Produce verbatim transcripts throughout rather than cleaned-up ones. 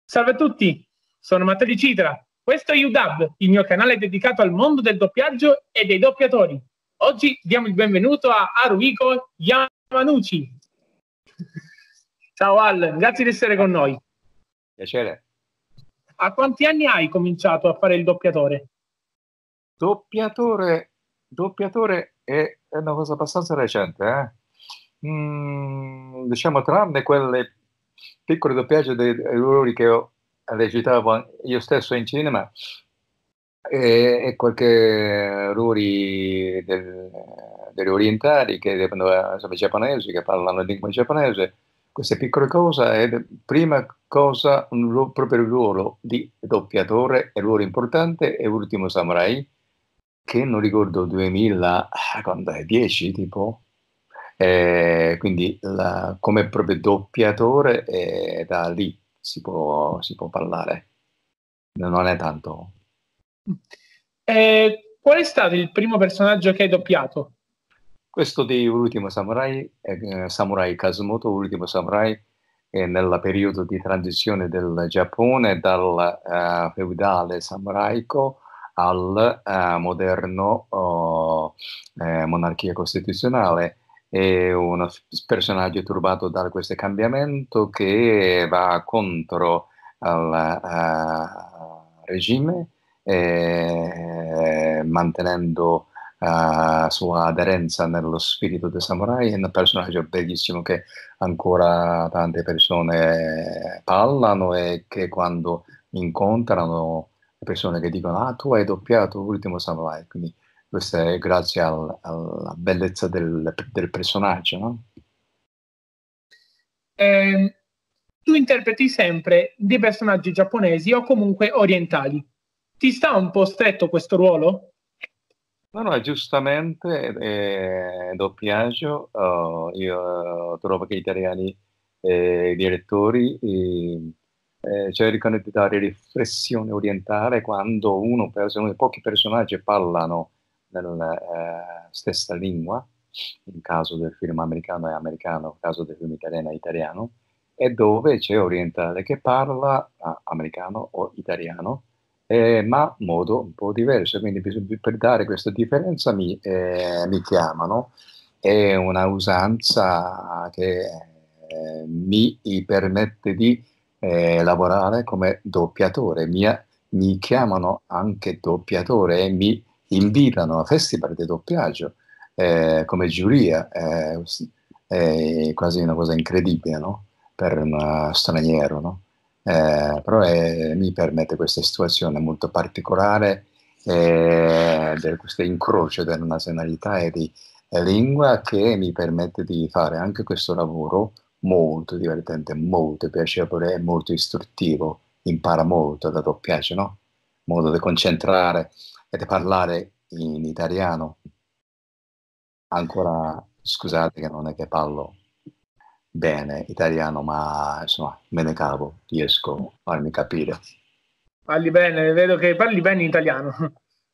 Salve a tutti, sono Matteo Di Citra. Questo è UDub, il mio canale dedicato al mondo del doppiaggio e dei doppiatori. Oggi diamo il benvenuto a Haruhiko Yamanouchi. Ciao Al, grazie di essere con noi. Piacere. A quanti anni hai cominciato a fare il doppiatore? Doppiatore, doppiatore è, è una cosa abbastanza recente, eh? Mm, diciamo, tranne quelle piccole doppiaggi dei, dei ruoli che ho recitavo io stesso in cinema e, e qualche ruoli del, degli orientali che devono essere giapponesi, che parlano lingua giapponese, queste piccole cose. E prima cosa, un ruolo, proprio il ruolo di doppiatore, è il ruolo importante, è Ultimo Samurai, che non ricordo duemila, quando è dieci tipo, eh, quindi la- come proprio doppiatore eh, da lì si può, si può parlare, non è tanto. Eh, qual è stato il primo personaggio che hai doppiato? Questo di Ultimo Samurai, eh, Samurai Kazimoto, Ultimo Samurai, è nel periodo di transizione del Giappone dal eh, feudale samuraico al eh, moderno oh, eh, monarchia costituzionale. È un personaggio turbato da questo cambiamento che va contro il eh, regime, eh, mantenendo uh, sua aderenza nello spirito dei samurai. È un personaggio bellissimo che ancora tante persone parlano e che quando incontrano le persone che dicono ah, tu hai doppiato Ultimo Samurai, quindi questo è grazie al- alla bellezza del, del personaggio, no? Eh, tu interpreti sempre dei personaggi giapponesi o comunque orientali. Ti sta un po' stretto questo ruolo? No, no, giustamente, eh, doppiaggio, oh, io eh, trovo che gli italiani eh, direttori eh, eh, cercano di dare riflessione orientale quando uno, per esempio, pochi personaggi parlano nella eh, stessa lingua, in caso del film americano è americano, in caso del film italiano è italiano, e dove c'è orientale che parla ah, americano o italiano, eh, ma in modo un po' diverso. Quindi bis- per dare questa differenza mi, eh, mi chiamano. È una usanza che eh, mi permette di eh, lavorare come doppiatore. Mi, mi chiamano anche doppiatore e mi invitano a festival di doppiaggio eh, come giuria. Eh, è quasi una cosa incredibile, no? Per un straniero, no? Eh, però è- mi permette questa situazione molto particolare, eh, del- questo incrocio della nazionalità e di e lingua, che mi permette di fare anche questo lavoro molto divertente, molto piacevole e molto istruttivo. Impara molto da doppiaggio, no? Modo di concentrare e di parlare in italiano. Ancora, scusate che non è che parlo bene italiano, ma insomma me ne cavo, riesco a farmi capire. Parli bene, vedo che parli bene in italiano.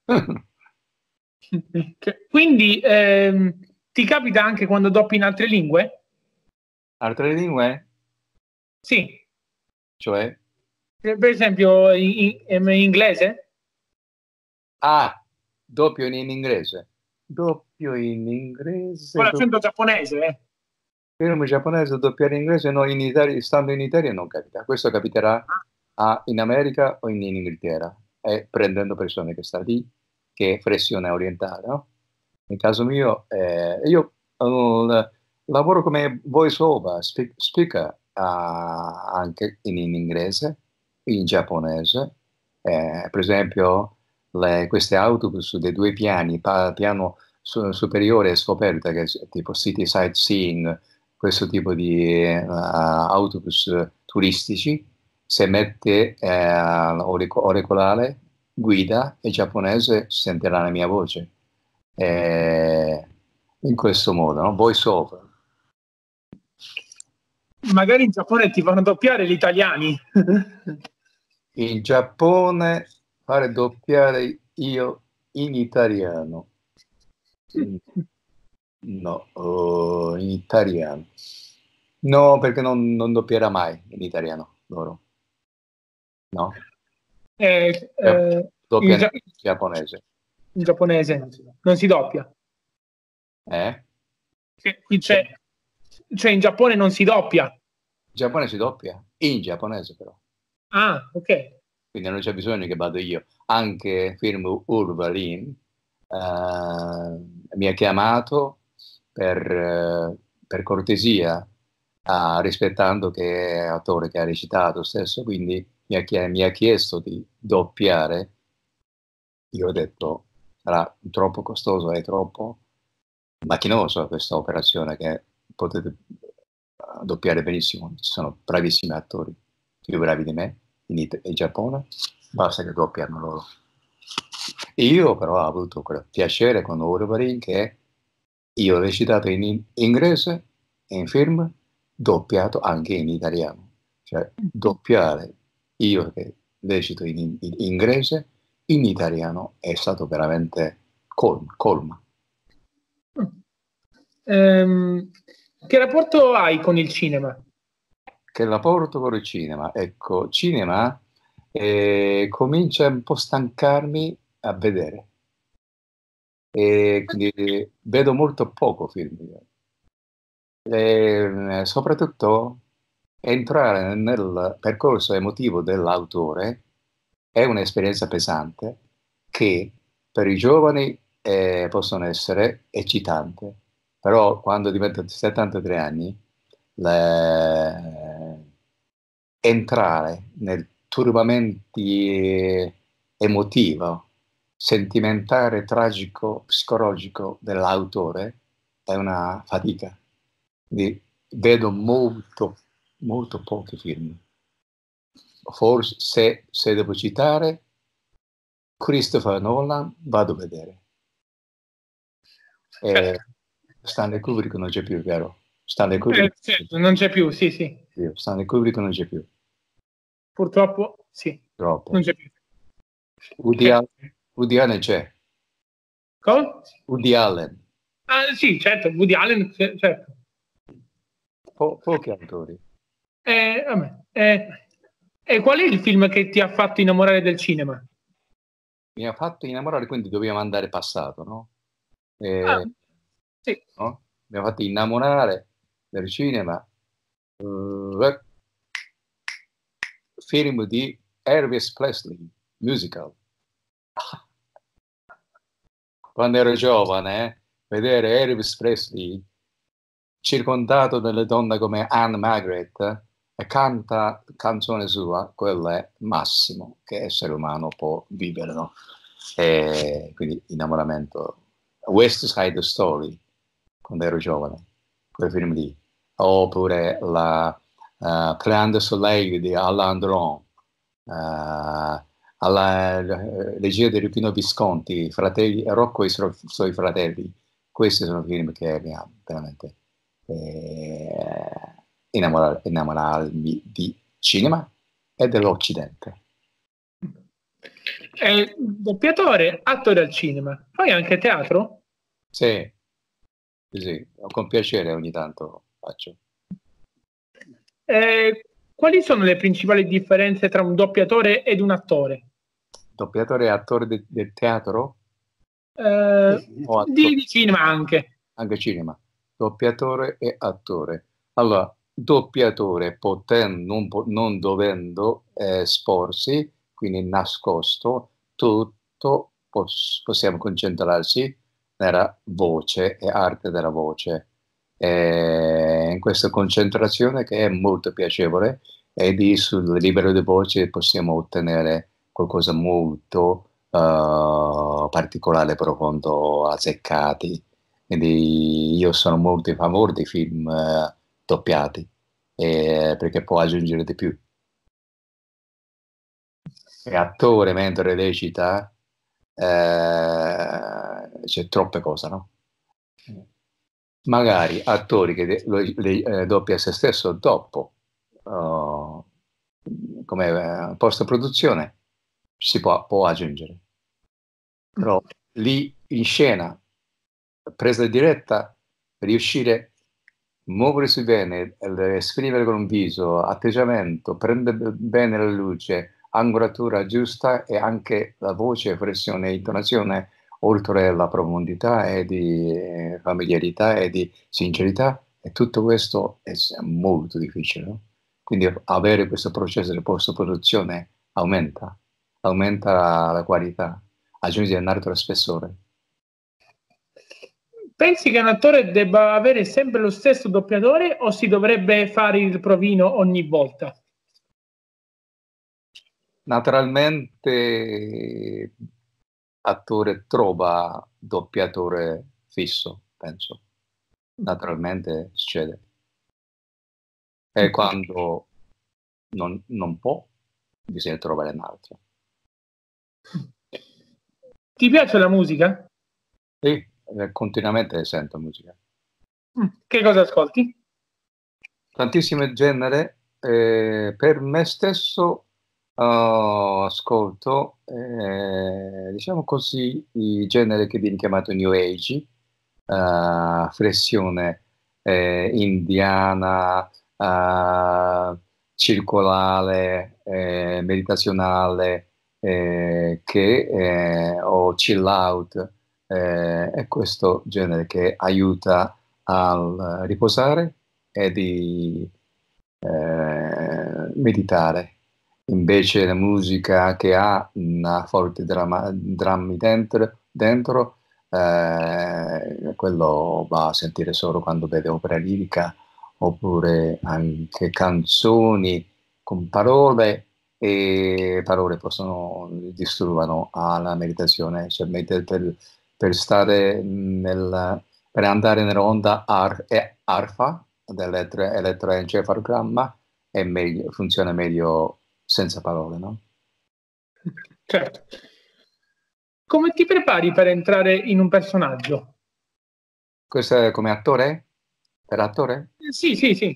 Quindi ehm, ti capita anche quando doppi in altre lingue? Altre lingue? Sì. Cioè? Eh, per esempio in, in- in inglese? Ah, doppio in, in inglese. Doppio in Con inglese, doppio l'accento giapponese, eh? film giapponese, doppiare in inglese, no, in Italia, stando in Italia non capita. Questo capiterà a- in America o in, in Inghilterra, e prendendo persone che stanno lì, che è flessione orientale, no? Nel caso mio, eh, io eh, lavoro come voice over, speak- speaker, ah, anche in, in inglese, in giapponese. Eh, per esempio, le- queste autobus dei due piani, pa- piano su- superiore e scoperta, che è tipo City Sightseeing, questo tipo di eh, autobus turistici, se mette eh, l'aurico- auricolare, guida e giapponese sentirà la mia voce. Eh, in questo modo, no? Voice over. Magari in Giappone ti fanno doppiare gli italiani. In Giappone fare doppiare io in italiano. Mm, no, oh, in italiano. No, perché non, non doppierà mai in italiano loro. No? Eh, eh, Doppia in, gia- in giapponese. in giapponese non si doppia. Eh? Sì, qui c'è, cioè in Giappone non si doppia. In Giappone si doppia, in giapponese però. Ah, ok. Quindi non c'è bisogno che vado io. Anche film Urbalin eh, mi ha chiamato per, eh, per cortesia, ah, rispettando che è attore che ha recitato stesso, quindi mi ha, chie- mi ha chiesto di doppiare. Io ho detto, sarà troppo costoso, è troppo macchinoso questa operazione che potete eh, doppiare benissimo. Ci sono bravissimi attori, più bravi di me in, It- in Giappone, basta che doppiano loro. Io però ho avuto quel piacere con Wolverine che io ho recitato in in- inglese in film, doppiato anche in italiano. Cioè, doppiare io che recito in, in- in inglese in italiano è stato veramente col- colma. Ehm, che rapporto hai con il cinema? Che rapporto con il cinema? Ecco, cinema eh, comincia un po' a stancarmi a vedere. E quindi vedo molto poco film. E, eh, soprattutto entrare nel percorso emotivo dell'autore è un'esperienza pesante che per i giovani eh, possono essere eccitante, però quando diventano settantatré anni, le- entrare nel turbamento emotivo, sentimentale, tragico, psicologico dell'autore è una fatica. Quindi vedo molto, molto pochi film. Forse, se, se devo citare, Christopher Nolan, vado a vedere. E Certo, Stanley Kubrick non c'è più, vero? Stanley eh, Kubrick, certo, non c'è più, sì, sì. Stanley Kubrick non c'è più, Purtroppo sì, non troppo. c'è più. Woody Eh, Allen, Woody Allen c'è. cosa? Woody Allen, Ah, sì, certo, Woody Allen, c- certo. po- pochi autori. Eh, vabbè, eh, e qual è il film che ti ha fatto innamorare del cinema? Mi ha fatto innamorare, quindi dobbiamo andare passato, no? Ah, Eh, sì. no? Mi ha fatto innamorare del cinema. Eh, film di Elvis Presley, musical. Quando ero giovane, eh, vedere Elvis Presley circondato dalle donne come Anne Margaret eh, e canta canzone sua, quello è massimo che essere umano può vivere, no? E quindi innamoramento. West Side Story, quando ero giovane, quel film lì. Oppure la uh, Plan de Soleil di Alain Delon, uh, alla uh, regia di Rupino Visconti, fratelli, Rocco e i suoi, suoi fratelli. Questi sono film che mi hanno veramente eh, innamora- innamorarmi di cinema e dell'Occidente. Eh, doppiatore, attore al cinema. Fai anche teatro? Sì, sì, sì, con piacere ogni tanto faccio. Eh, quali sono le principali differenze tra un doppiatore ed un attore? Doppiatore e attore de- del teatro Eh, o di, attore? di cinema anche. Anche cinema. Doppiatore e attore. Allora, doppiatore potendo, non, po- non dovendo eh, esporsi, quindi nascosto, tutto pos- possiamo concentrarsi nella voce e arte della voce. E in questa concentrazione che è molto piacevole e di sul libero di voce possiamo ottenere qualcosa molto eh, particolare, profondo, azzeccati. Quindi io sono molto in favore dei film eh, doppiati eh, perché può aggiungere di più. E attore mentre recita eh, c'è troppe cose, no? Magari attori che de- lo, le- eh, doppia se stesso dopo, oh, come eh, post-produzione, si può, può aggiungere. Però lì in scena, presa diretta, riuscire a muoversi bene, eh, esprimere con un viso, atteggiamento, prendere bene la luce, angolatura giusta e anche la voce, espressione e intonazione, oltre alla profondità e di eh, familiarità e di sincerità, e tutto questo è molto difficile, no? Quindi avere questo processo di post-produzione aumenta, aumenta la qualità, aggiunge un altro spessore. Pensi che un attore debba avere sempre lo stesso doppiatore o si dovrebbe fare il provino ogni volta? Naturalmente attore trova doppiatore fisso, penso. Naturalmente succede. E quando non, non può, bisogna trovare un altro. Ti piace la musica? Sì, eh, continuamente sento musica. Che cosa ascolti? Tantissime genere. Eh, per me stesso uh, ascolto, eh, diciamo così, i generi che viene chiamato New Age, uh, flessione eh, indiana, uh, circolare, eh, meditazionale, eh, che, eh, o chill out, eh, è questo genere che aiuta a riposare e di eh, meditare. Invece la musica che ha una forte dramma, drammi dentro, dentro eh, quello va a sentire solo quando vede opera lirica, oppure anche canzoni con parole, e parole possono disturbano alla meditazione, cioè per, per stare nel, per andare nell'onda ar, e arfa dell'elettroencefalogramma è meglio, funziona meglio senza parole, no? Certo. Come ti prepari per entrare in un personaggio? Questo è come attore? Per attore? Sì, sì, sì.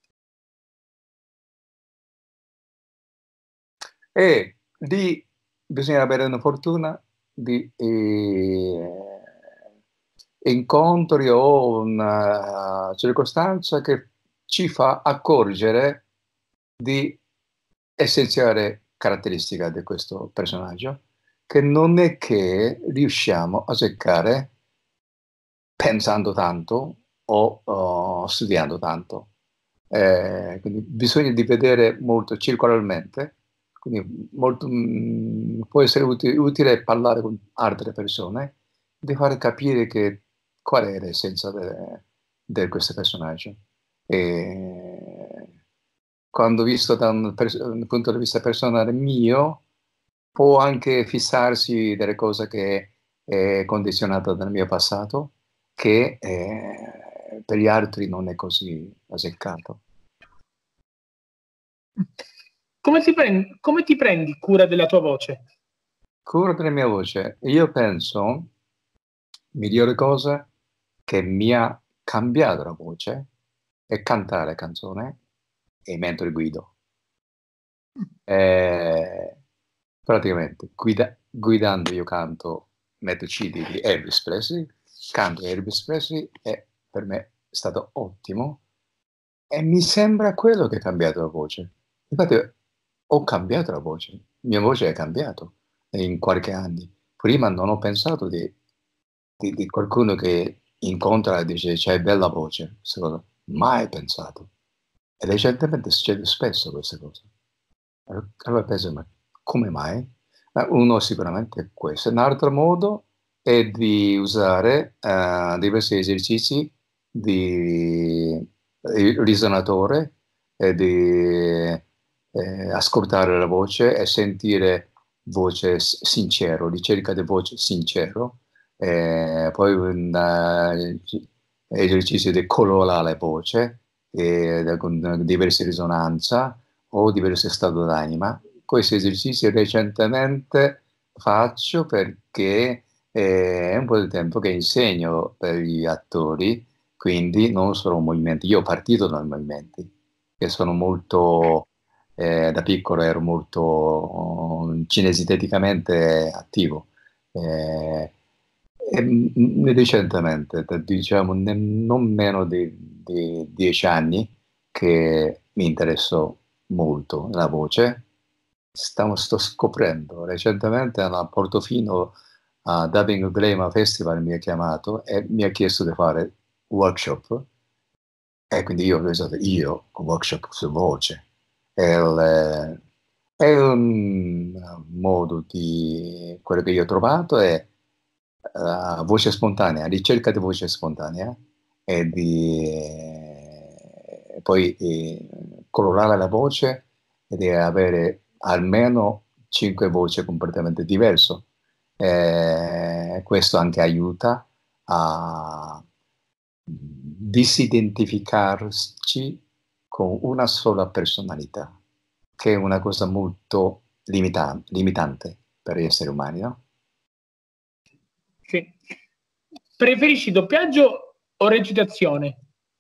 E lì bisogna avere una fortuna di eh, incontri o una circostanza che ci fa accorgere di essenziale caratteristica di questo personaggio, che non è che riusciamo a seccare pensando tanto o uh, studiando tanto. Eh, quindi bisogna di vedere molto circolarmente, quindi molto, mh, può essere utile, utile parlare con altre persone, di far capire che, qual è l'essenza di questo personaggio. E quando visto da un, un punto di vista personale mio, può anche fissarsi delle cose che è condizionato dal mio passato, che eh, per gli altri non è così azzeccato. Come ti, prendi, come ti prendi cura della tua voce? Cura della mia voce. Io penso, migliore cosa che mi ha cambiato la voce è cantare canzone e mentre guido. Eh, praticamente guida, guidando io canto, metto C D di Elvis Presley, canto Elvis Presley e per me è stato ottimo e mi sembra quello che ha cambiato la voce. Infatti ho cambiato la voce, la mia voce è cambiata in qualche anno. Prima non ho pensato di, di, di qualcuno che incontra e dice c'hai bella voce, secondo me, mai pensato. E recentemente succede spesso queste cose. Allora penso, ma come mai? Eh, Uno sicuramente è questo. Un altro modo è di usare eh, diversi esercizi di ri- risonatore e di eh, ascoltare la voce e sentire voce s- sincero, ricerca di voce sincero. Eh, poi un eh, esercizio di colorare la voce eh, con diverse risonanze o diverso stato d'anima. Questi esercizi recentemente faccio perché eh, è un po' di tempo che insegno per gli attori, quindi non solo movimenti. Io ho partito dai movimenti, che sono molto, eh, da piccolo ero molto uh, cinesteticamente attivo. Eh, e, m- recentemente, da- diciamo, ne- non meno di, di dieci anni, che mi interessò molto la voce stavo, sto scoprendo. Recentemente a Portofino a Dubbing Glamour Festival mi ha chiamato e mi ha chiesto di fare workshop, e quindi io ho pensato, io con workshop su voce. È, il, è un modo di quello che io ho trovato è uh, voce spontanea, ricerca di voce spontanea e di eh, poi eh, colorare la voce e di avere almeno cinque voci completamente diverse. Eh, questo anche aiuta a disidentificarci con una sola personalità, che è una cosa molto limita- limitante per gli esseri umani, no? Sì. Preferisci doppiaggio o recitazione?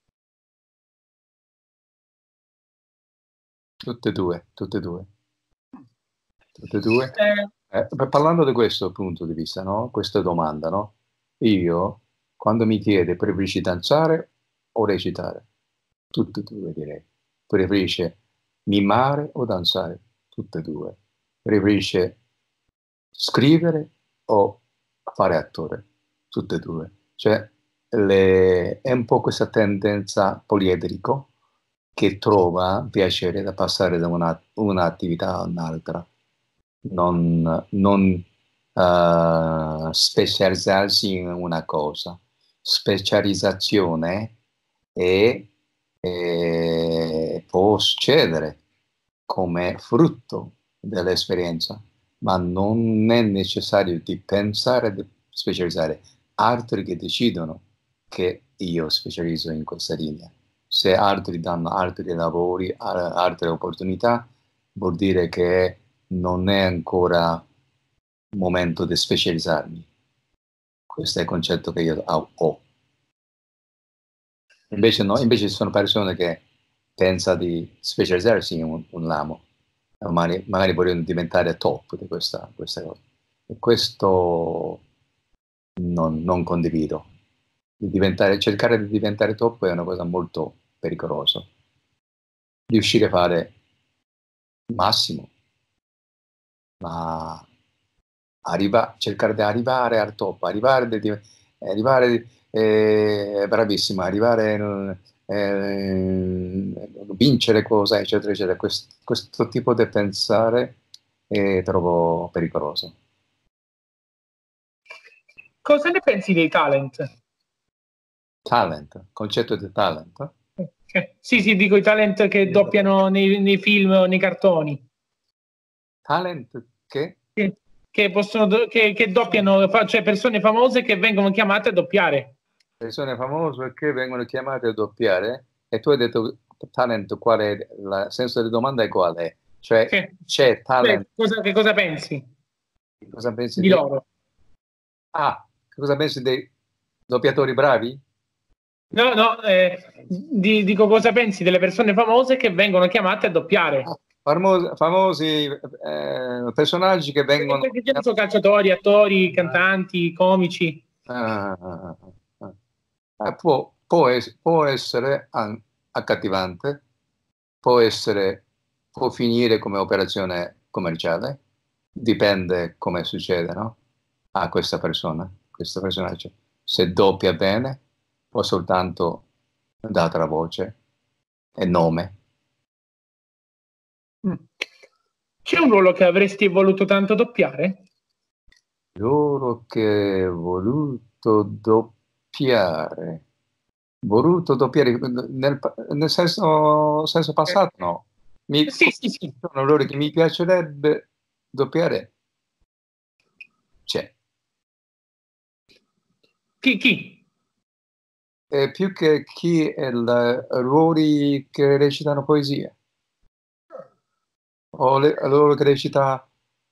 Tutte e due, tutte e due. Tutte e due. Eh, Eh, parlando di questo punto di vista, no? Questa domanda, no? Io, quando mi chiede preferisci danzare o recitare? Tutte e due direi. Preferisce mimare o danzare? Tutte e due. Preferisce scrivere o fare attore? Tutte e due. Cioè, le- è un po' questa tendenza poliedrico che trova piacere da passare da una, un'attività a un'altra, non, non eh, specializzarsi in una cosa. Specializzazione è, è- può succedere come frutto dell'esperienza, ma non è necessario di pensare di specializzare. Altri che decidono che io specializzo in questa linea. Se altri danno altri lavori, a- altre opportunità, vuol dire che non è ancora il momento di specializzarmi. Questo è il concetto che io ho. Invece no, invece ci sono persone che pensano di specializzarsi in un, un ramo, magari, magari vogliono diventare top di questa, questa cosa. E questo non, non condivido. Di diventare, cercare di diventare top è una cosa molto pericolosa. Riuscire a fare il massimo, ma arriva, cercare di arrivare al top, arrivare, di, arrivare eh, bravissimo, arrivare eh, vincere cose, eccetera, eccetera. Questo, questo tipo di pensare è trovo pericoloso. cosa ne pensi dei talent? Talent, concetto di talent. Eh, sì, sì, dico i talent che doppiano nei, nei film o nei cartoni. Talent che? Che, che possono, do- che, che doppiano, fa- cioè persone famose che vengono chiamate a doppiare. Persone famose che vengono chiamate a doppiare e tu hai detto talent, qual è il senso della domanda è quale? Cioè Che, c'è cioè, talent, cosa, che cosa pensi cosa pensi di di... loro? Ah, cosa pensi dei doppiatori bravi? No, no, eh, di- dico cosa pensi delle persone famose che vengono chiamate a doppiare. Ah, famosi, famosi eh, personaggi che vengono... Che ne so, calciatori, attori, cantanti, comici. Ah, ah, ah, ah. Eh, può, può es- può essere an- accattivante, può essere, può finire come operazione commerciale, dipende come succede, no? A questa persona, questo personaggio. Se doppia bene o soltanto data la voce e nome. Mm. C'è un ruolo che avresti voluto tanto doppiare? Loro che voluto doppiare, voluto doppiare nel, nel senso, senso Eh, passato, no. Mi, sì, sì, sì. sono loro che mi piacerebbe doppiare, c'è. Chi? Chi? E più che chi è il, ruoli che recitano poesie, o le, loro che recita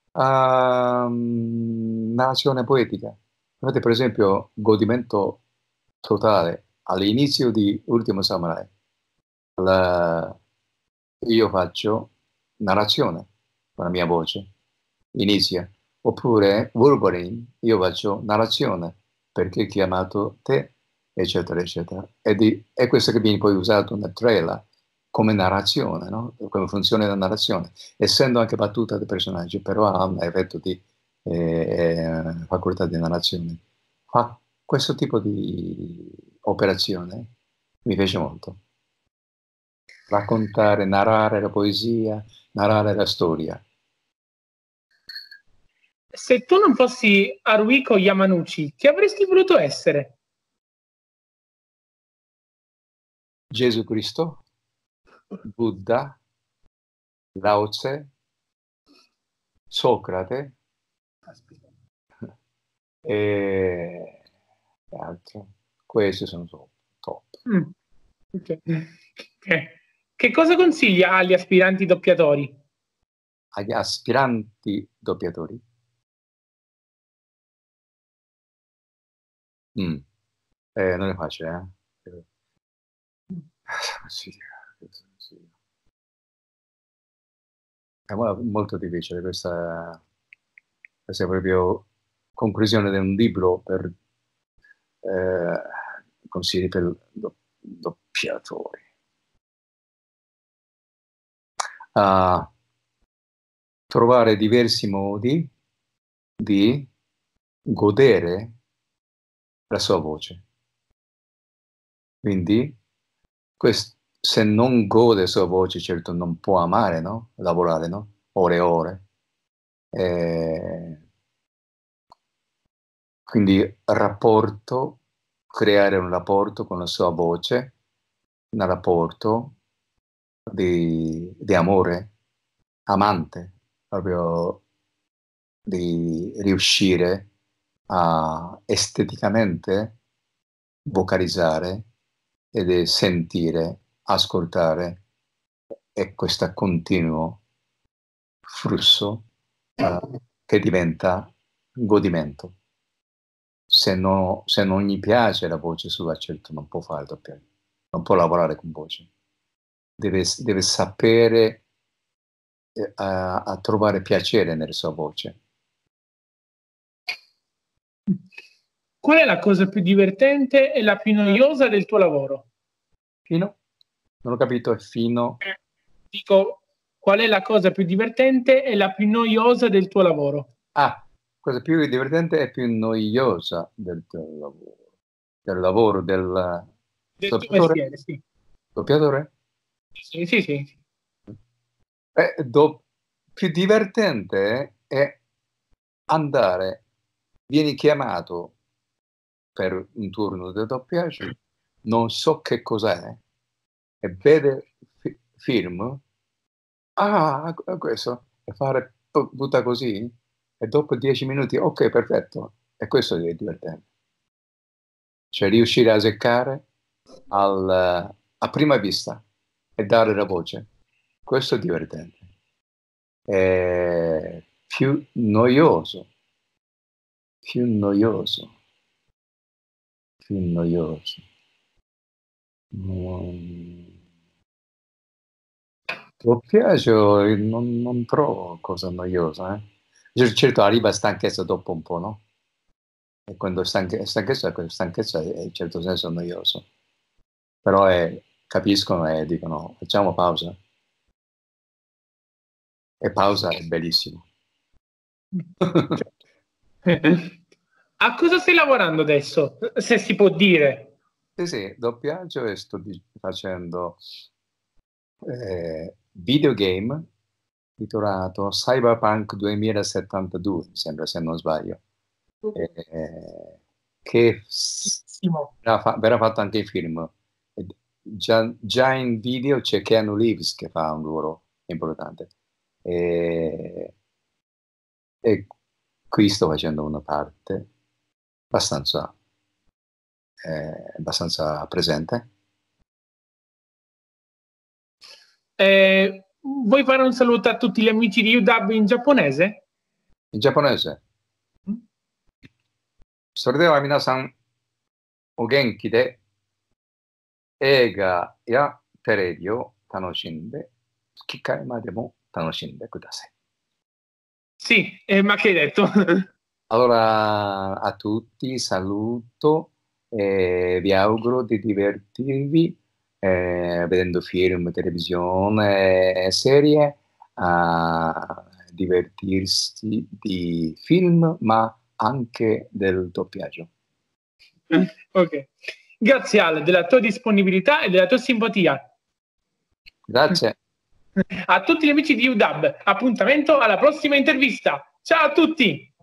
um, narrazione poetica. Guardate, per esempio, godimento totale all'inizio di Ultimo Samurai. La- io faccio narrazione con la mia voce, inizia. Oppure Wolverine, io faccio narrazione perché hai chiamato te, eccetera, eccetera. E di- è questo che viene poi usato nel trailer come narrazione, no? Come funzione della narrazione, essendo anche battuta dei personaggi, però ha un effetto di eh, facoltà di narrazione. Fa questo tipo di operazione mi piace molto. Raccontare, narrare la poesia, narrare la storia. Se tu non fossi Haruhiko Yamanouchi, chi avresti voluto essere? Gesù Cristo, Buddha, Lao Tse, Socrate e altro. Questi sono top. top. Mm. Okay. Okay. Che cosa consiglia agli aspiranti doppiatori? Agli aspiranti doppiatori? Mm. Eh, non è facile, eh? Sì, sì. È molto difficile questa, questa è proprio conclusione di un libro per eh, consigli per do, doppiatori. Uh, trovare diversi modi di godere la sua voce. Quindi, questo, se non gode la sua voce, certo non può amare, no? Lavorare, no? Ore e ore. Eh, quindi rapporto, creare un rapporto con la sua voce, un rapporto di, di amore, amante, proprio di riuscire a esteticamente vocalizzare ed sentire, ascoltare, e questo continuo flusso uh, che diventa godimento. Se, no, se non gli piace la voce sua, certo non può fare doppiaggio, non può lavorare con voce. Deve, deve sapere eh, a, a trovare piacere nella sua voce. Qual è la cosa più divertente e la più noiosa del tuo lavoro? Fino? Non ho capito, è fino? Eh, dico, qual è la cosa più divertente e la più noiosa del tuo lavoro? Ah, cosa più divertente e più noiosa del tuo lavoro? Del lavoro del Del tuo doppiatore? mestiere, sì. Doppiatore? Sì, sì, sì. Eh, do, più divertente è andare, vieni chiamato per un turno di doppiaggio, non so che cos'è, e vede fi film, ah, questo, e fare tutta così, e dopo dieci minuti, ok, perfetto, e questo è divertente. Cioè riuscire a seccare al, a prima vista e dare la voce, questo è divertente. È più noioso, più noioso, più noioso. Non... Doppiaggio non, non trovo cosa noiosa, eh. Certo arriva stanchezza dopo un po', no? E quando stanche, stanchezza, stanchezza è in certo senso noioso. Però è, capiscono e dicono facciamo pausa. E pausa è bellissimo. A cosa stai lavorando adesso, se si può dire? Sì, sì, doppiaggio e sto facendo eh, videogame titolato Cyberpunk duemilasettantadue, mi sembra, se non sbaglio. Eh, che verrà, fa verrà fatto anche in film. Già, già in video c'è Keanu Reeves che fa un ruolo importante. E, e qui sto facendo una parte abbastanza, eh, abbastanza presente. Eh, vuoi fare un saluto a tutti gli amici di U D A B in giapponese? In giapponese. Mm. それでは皆さんお元気で映画やテレビを楽しんで機会までも楽しんでください。 Sì, eh, ma che hai detto? Allora a tutti saluto e vi auguro di divertirvi eh, vedendo film, televisione, serie, a divertirsi di film, ma anche del doppiaggio. Ok. Grazie Ale della tua disponibilità e della tua simpatia. Grazie. A tutti gli amici di U D A B, appuntamento alla prossima intervista. Ciao a tutti!